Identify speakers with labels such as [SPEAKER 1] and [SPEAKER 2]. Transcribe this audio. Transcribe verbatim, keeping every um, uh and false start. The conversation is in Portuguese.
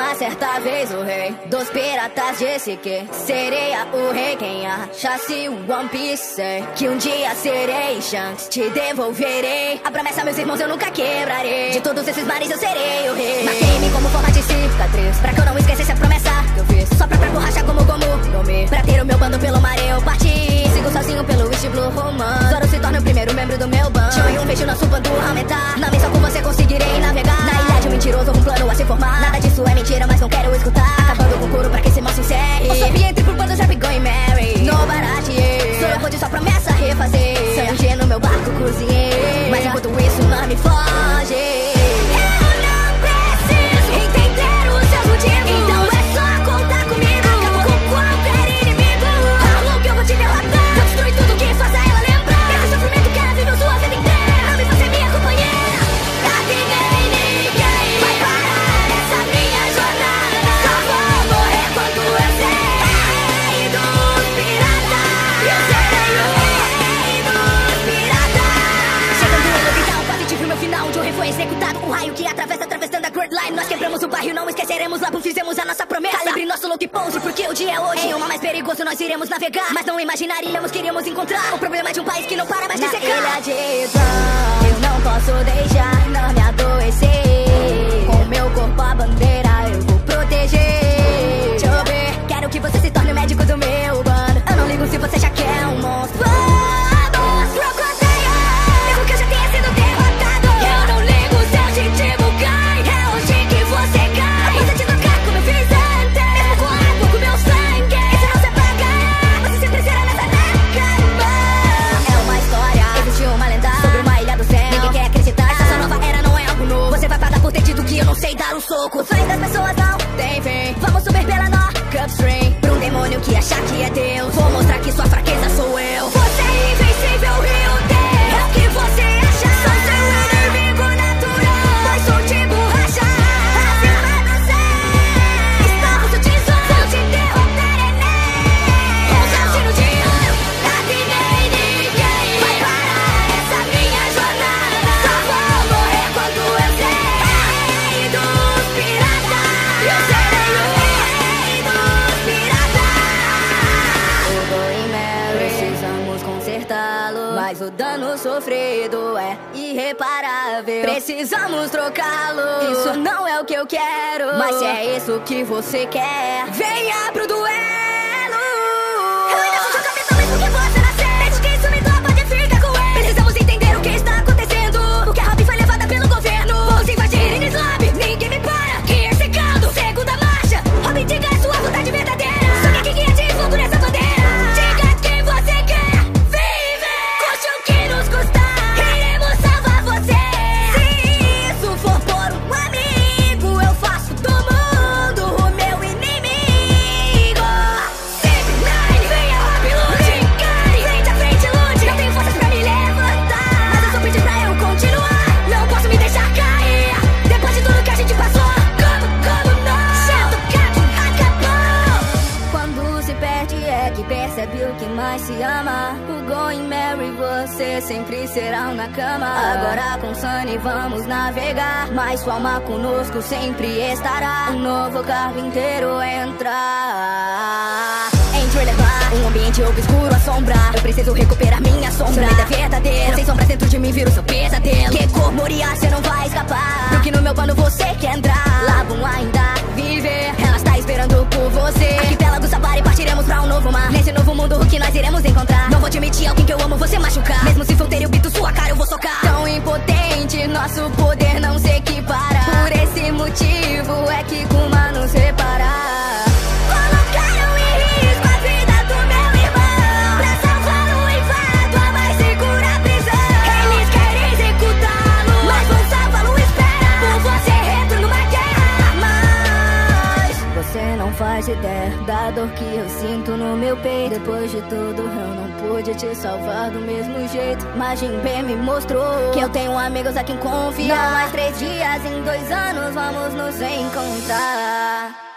[SPEAKER 1] Era certa vez o rei dos piratas, disse que seria o rei. Quem achasse o One Piece, sei que um dia serei Shanks, te devolverei. A promessa, meus irmãos, eu nunca quebrarei. De todos esses mares eu serei o rei. Marquei-me como forma de cicatriz, pra que eu não esquecesse a promessa que eu fiz. Só pra pra borracha como Gomu no Mi. Pra ter o meu bando pelo mar eu parti. Sigo sozinho pelo East Blue Romance. Zoro se torna o primeiro membro do meu bando. Show e um vejo nosso bando aumentar. Na missão com você conseguirei navegar. Na ilha de um mentiroso, um plano a se formar. Nada disso é mentira, mas não quero escutar. Acabando com o couro pra que esse mal se encerre. Eu soube entre por bandos, rap, Going Mary. No baratie, sou eu vou de sua promessa refazer. Sangue no meu barco cozinhei, mas enquanto isso não me foge. Executado um raio que atravessa, atravessando a Grand Line. Nós quebramos o barril, não esqueceremos lá, fizemos a nossa promessa. Calibre nosso look pose, porque o dia é hoje. Em uma mais perigoso nós iremos navegar, mas não imaginaríamos que iríamos encontrar o problema de um país que não para mais de secar. Na ilha de Ivan, eu não posso deixar não me adoecer. Com meu corpo a bandeira eu vou proteger. Deixa eu ver, quero que você se torne o médico do meu bando. Eu não ligo se você já quer um monstro. Os sonhos das pessoas não tem fim. Vamos subir pela North Upstream pra um demônio que achar que é Deus. Vou mostrar que sua fraqueza sou eu. Você é invencível, Rio Deus. É o que você acha. Sou seu inimigo natural, pois sou de borracha. Acima do céu está o seu tesouro. Vou te derrotar, Enem. Um saltino de ouro. Nada e nem ninguém vai parar essa minha jornada. Só vou morrer quando eu sei. Mas o dano sofrido é irreparável. Precisamos trocá-lo. Isso não é o que eu quero, mas se é isso que você quer, venha pro duelo. Eu ainda sou seu capitão mesmo que você nascer. Desde que isso me doa, pode ficar com ele. Precisamos entender o que está acontecendo. Porque a Robin foi levada pelo governo. Vamos invadir Inislab, ninguém me para. Gear secando, segunda marcha. Robin, diga a sua vontade verdadeira. Só que quem guia de fogo nessa bandeira. Diga quem você quer. Percebe o que mais se ama. O Going Mary, você sempre será na cama. Agora com Sunny vamos navegar, mas sua alma conosco sempre estará. Um novo carpinteiro entrar. Entre levar um ambiente obscuro, assombrar. Eu preciso recuperar minha sombra. Seu medo é verdadeiro, sem sombras dentro de mim vira o seu pesadelo. Que cor Moria, cê não vai escapar. Porque no meu plano você quer entrar. Lá vão ainda viver, ela está esperando por você. Arquipélago Sabari, partiremos pra um novo mar. Nesse novo mundo o que nós iremos encontrar. Não vou admitir alguém que eu amo você machucar. Mesmo se for ter eu grito sua cara eu vou socar. Tão impotente, nosso poder não se equipara. Por esse motivo é que Kuma nos separa. Colocaram em risco a vida do meu irmão. Pra salvá-lo invado a mais segura prisão. Eles querem executá-lo, mas vão salvá-lo, espera por você retorno numa guerra. Mas você não faz ideia da dor que eu sinto no meu peito. Depois de tudo eu não pude te salvar do mesmo jeito. Mas Jinbe me mostrou que eu tenho amigos a quem confiar. Não mais três dias, em dois anos vamos nos encontrar.